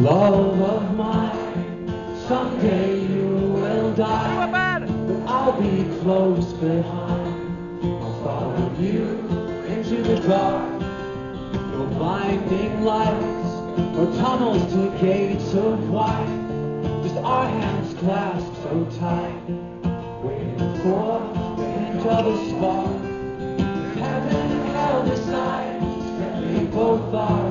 Love of mine, someday you will die, but I'll be close behind. I'll follow you into the dark, no blinding lights or tunnels to gates of white, just our hands clasped so tight, waiting for the hint of a spark. If heaven and hell decide that we both are